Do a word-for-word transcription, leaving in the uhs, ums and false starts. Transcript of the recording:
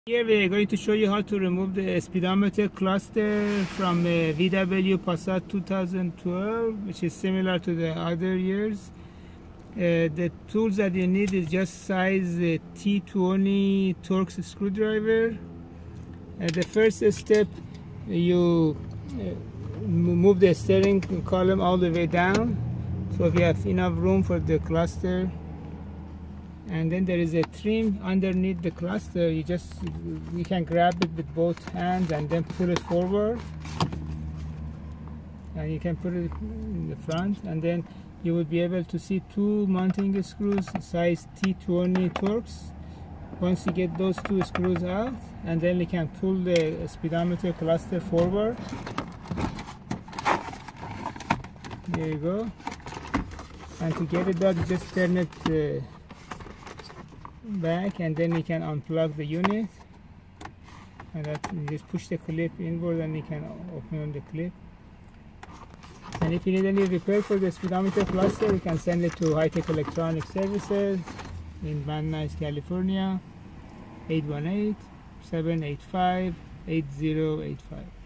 Here we are going to show you how to remove the speedometer cluster from a V W Passat two thousand twelve, which is similar to the other years. Uh, the tools that you need is just size uh, T twenty Torx screwdriver. Uh, the first step, you uh, move the steering column all the way down, so if you have enough room for the cluster. And then there is a trim underneath the cluster. You just you can grab it with both hands and then pull it forward, and you can put it in the front, and then you will be able to see two mounting screws size T twenty Torx. Once you get those two screws out, and then you can pull the speedometer cluster forward. There you go. And to get it out, you just turn it uh, back, and then you can unplug the unit, and that you just push the clip inward and you can open the clip. And if you need any repair for the speedometer cluster, you can send it to High Tech Electronic Services in Van Nuys, California, eight one eight, seven eight five, eight zero eight five.